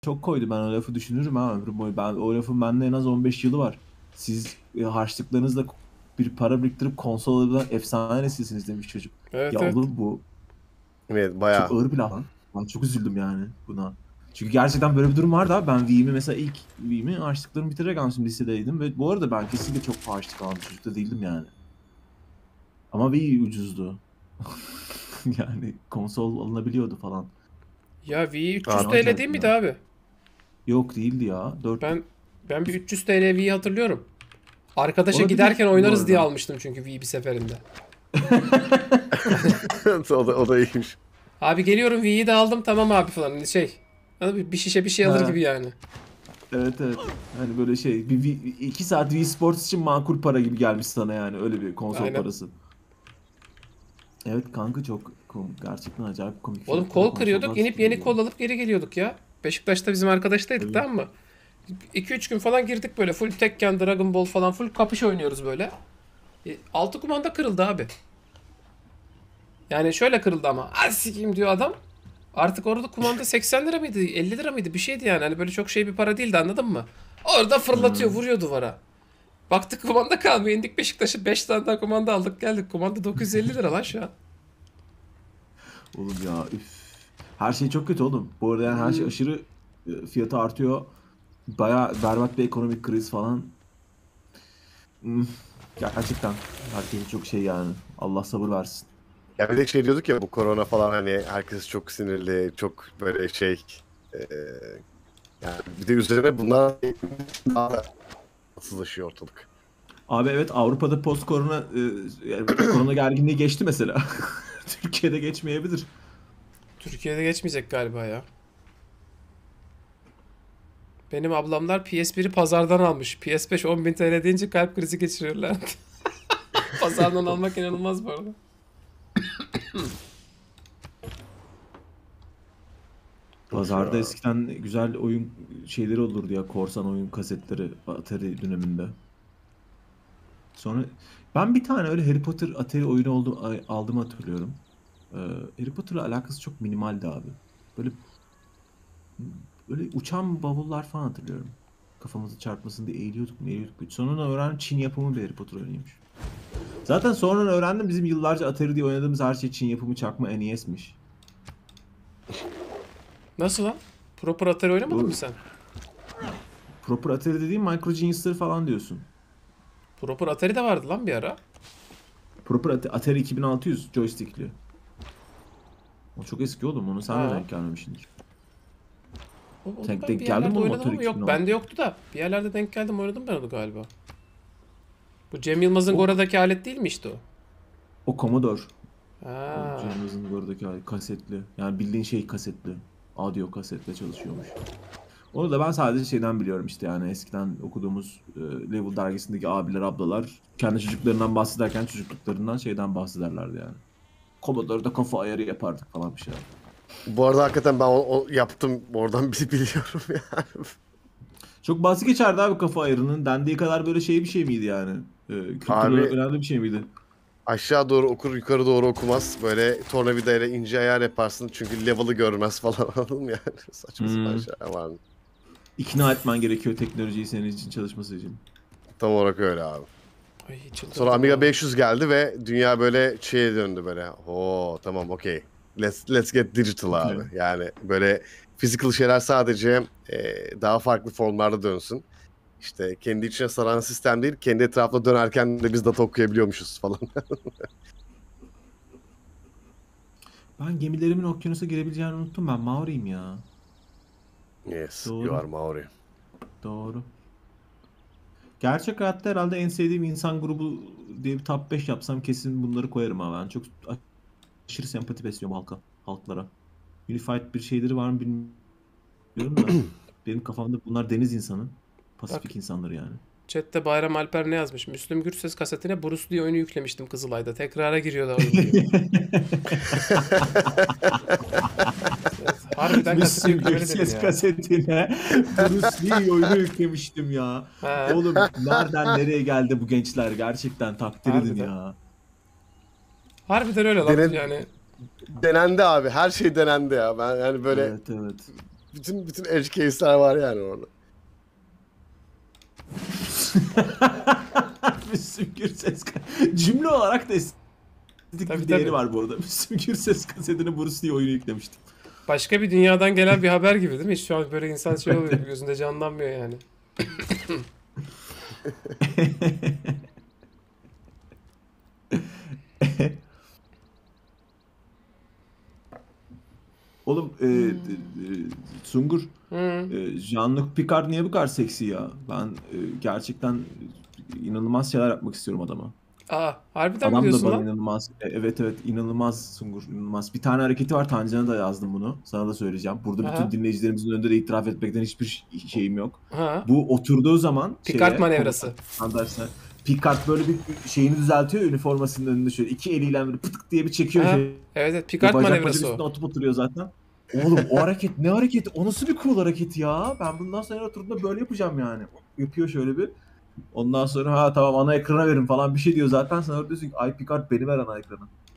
çok koydu. Ben o lafı düşünürüm ha ömrüm boyu. Ben, o lafın bende en az 15 yılı var. Siz harçlıklarınızla bir para biriktirip konsol alabilen efsane nesilsiniz demiş çocuk. Evet Ya evet. oğlum bu Evet çok bayağı. ağır bir laf lan. Ben çok üzüldüm yani buna. Çünkü gerçekten böyle bir durum vardı abi. Ben Wii'mi mesela ilk Wii'mi harçlıklarımı bitirerek almıştım, lisedeydim. Ve bu arada ben kesinlikle çok harçlık almış çocuk da değildim yani. Ama Wii ucuzdu. Yani konsol alınabiliyordu falan. Ya Wii 300 Abi, Fena TL değil acayip miydi ya. abi? Yok değildi ya. 4 Ben bir 300 TL Wii hatırlıyorum. Arkadaşa olabilir giderken bu oynarız diye arada. almıştım çünkü Wii bir seferinde. o da iyiymiş. Abi geliyorum Wii'yi de aldım tamam abi falan. Hani bir şişe bir şey alır Ha, gibi yani. evet evet. Hani böyle şey, bir 2 saat Wii Sports için makul para gibi gelmiş sana yani, öyle bir konsol Aynen. parası. Evet kanka, çok gerçekten acayip komik Oğlum fiyatlara kol konsollar kırıyorduk, inip yeni satılıyor ya. kol alıp geri geliyorduk ya. Beşiktaş'ta bizim arkadaştaydık Tabii. tamam mı? 2-3 gün falan girdik böyle full Tekken, Dragon Ball falan full kapış oynuyoruz böyle. Altı kumanda kırıldı abi. Yani şöyle kırıldı ama. Az sikeyim diyor adam. Artık orada kumanda 80 lira mıydı? 50 lira mıydı? Bir şeydi yani. Hani böyle çok şey bir para değildi anladın mı? Orada fırlatıyor, Hı. vuruyor duvara. Baktık kumanda kalmıyor. İndik Beşiktaş'a 5 tane daha kumanda aldık geldik. Kumanda 950 lira lan şu an. Oğlum ya üf. Her şey çok kötü oğlum. Bu arada yani her şey Hmm. aşırı fiyatı artıyor. Baya berbat bir ekonomik kriz falan. Hmm, gerçekten herkes çok şey yani. Allah sabır versin. Ya bir de şey diyorduk ya bu korona falan hani herkes çok sinirli, çok böyle şey e, yani bir de üzerine bunlar daha da tatsızlaşıyor ortalık. Abi evet, Avrupa'da post korona yani korona gerginliği geçti mesela. Türkiye'de geçmeyebilir. Türkiye'de geçmeyecek galiba ya. Benim ablamlar PS1'i pazardan almış. PS5 10.000 TL deyince kalp krizi geçiriyorlar. Pazardan almak inanılmaz bu arada. Of Pazarda ya. eskiden güzel oyun şeyleri olurdu ya. Korsan oyun kasetleri Atari döneminde. Sonra ben bir tane öyle Harry Potter Atari oyunu aldım hatırlıyorum. Ee, Harry Potter'la alakası çok minimaldi abi. Böyle böyle uçan bavullar falan hatırlıyorum. Kafamızı çarpmasın diye eğiliyorduk mu eğiliyorduk. Sonra öğrendim Çin yapımı bir Harry Potter oyunuymuş. Zaten sonra öğrendim bizim yıllarca Atari diye oynadığımız her şey Çin yapımı çakma NES'miş. Nasıl lan? Proper Atari oynamadın mı Bu sen? proper Atari dediğim Micro Genius'ları falan diyorsun. Proper Atari de vardı lan bir ara. Proper Atari 2600 joystickli. O çok eski oğlum, onu sen de Ha. denk gelmemişsindir. Onu Sen ben bir denk geldin mi yerlerde oğlum oynadım Atari ama yok 2600? bende yoktu da. Bir yerlerde denk geldim oynadım ben onu galiba. Bu Cem Yılmaz'ın O, Gora'daki alet değil mi işte o? o Commodore. O Ha. Cem buradaki kasetli. Yani bildiğin şey kasetli. Audio kasetle çalışıyormuş. Onu da ben sadece şeyden biliyorum işte, yani eskiden okuduğumuz Level dergisindeki abiler ablalar kendi çocuklarından bahsederken çocukluklarından şeyden bahsederlerdi yani. Commodore'da kafa ayarı yapardık falan bir şeyler. Bu arada hakikaten ben o yaptım oradan biliyorum yani. Çok basit geçerdi abi kafa ayarının. Dendiği kadar böyle şey bir şey miydi yani? Kültürel olarak Abi önemli bir şey miydi? aşağı doğru okur yukarı doğru okumaz. Böyle tornavidayla ince ayar yaparsın çünkü level'ı görmez falan anladın mı yani? Saçma sapan Hmm. şeyler var. İkna etmen gerekiyor teknolojiyi senin için çalışması için. Tam olarak öyle abi. Ay Sonra çıldırdım Amiga ya. 500 geldi ve dünya böyle şeye döndü böyle. Oo tamam okey. Let's get digital abi. Okay. Yani böyle physical şeyler sadece daha farklı formlarda dönsün. İşte kendi içine saran sistem değil, kendi etrafında dönerken de biz data okuyabiliyormuşuz falan. Ben gemilerimin okyanusa girebileceğini unuttum, ben Maori'yim ya. Yes, you Doğru. are Maori. Doğru. Gerçek hayatta herhalde en sevdiğim insan grubu diye bir top 5 yapsam kesin bunları koyarım abi. Ben çok aşırı sempati besliyorum halklara. Unified bir şeyleri var mı bilmiyorum da benim kafamda bunlar deniz insanı. Bak Pasifik insanları yani. chatte Bayram Alper ne yazmış? Müslüm Gürses kasetine Bruce Lee oyunu yüklemiştim Kızılay'da. Tekrara giriyor da oyun diyor. Evet, harbiden kaseti Müslüm yüklemeli dedim Gürses ya. kasetine Bruce Lee oyunu yüklemiştim ya. Ha, Oğlum nereden nereye geldi bu gençler, gerçekten takdir edin harbiden. ya. Harbiden öyle lan Dene, yani. denendi abi. Her şey denendi ya. Ben yani böyle Evet evet. bütün edge case'ler var yani orada. Müslüm Gürses cümle olarak da estetik Tabii, bir değeri tabii. var bu arada. Müslüm Gürses kasetine Bruce Lee oyunu yüklemiştim. Başka bir dünyadan gelen bir haber gibi değil mi? Şu an böyle insan şey oluyor, gözünde canlanmıyor yani. Oğlum Sungur, Hı. Jean-Luc Picard niye bu kadar seksi ya? Ben gerçekten inanılmaz şeyler yapmak istiyorum adama. Aa, harbiden mi Adam da diyorsun bana lan? inanılmaz. Evet evet, inanılmaz Sungur, inanılmaz. Bir tane hareketi var, Tancan'a da yazdım bunu. Sana da söyleyeceğim. Burada bütün Aha. dinleyicilerimizin önünde de itiraf etmekten hiçbir şeyim yok. Ha. Bu oturduğu zaman Picard manevrası. standartına, Picard böyle bir şeyini düzeltiyor, üniformasının önünde şöyle iki eliyle böyle pıtık diye bir çekiyor. Ha. Şey, Evet, evet, Picard bacak manevrası üstüne o. oturup oturuyor zaten. Oğlum o hareket ne hareketi? O nasıl bir cool hareket ya? Ben bundan sonra oturduğumda böyle yapacağım yani. Yapıyor şöyle bir. Ondan sonra ha tamam ana ekrana verin falan bir şey diyor zaten. Sen orada diyorsun ki ay Picard beni ver ana ekrana.